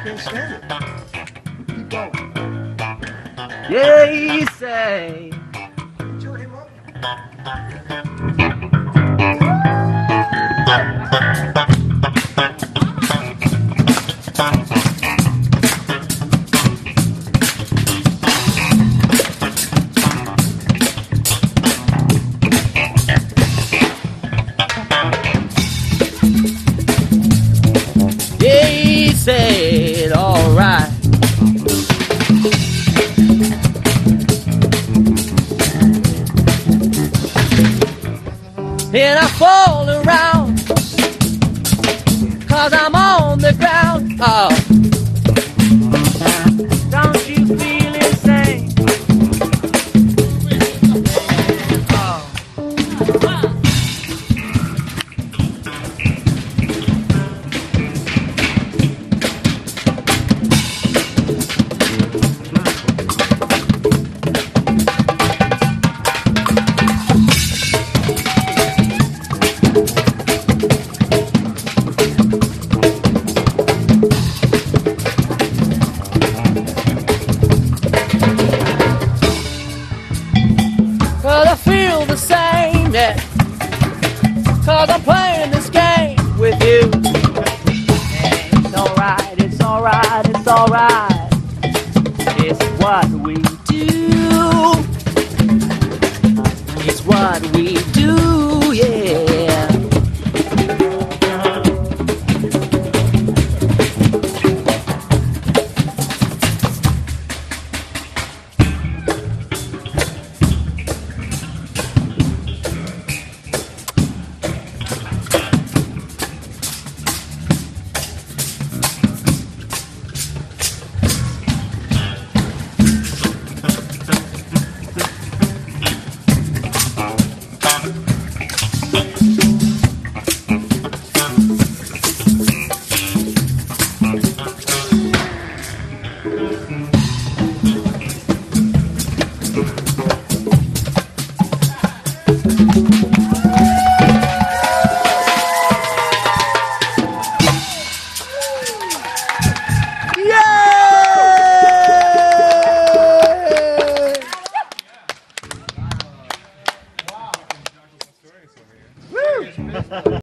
can't stand it. Keep going. Yeah, you say. Cheer him up. Yeah, he said, all right. And I fall around, 'cause I'm on the ground. Oh, don't you feel insane? Oh. Cause I feel the same, yeah. Cause I'm playing this game with you. It's alright, it's alright, it's alright. It's what we do. It's what we do, yeah.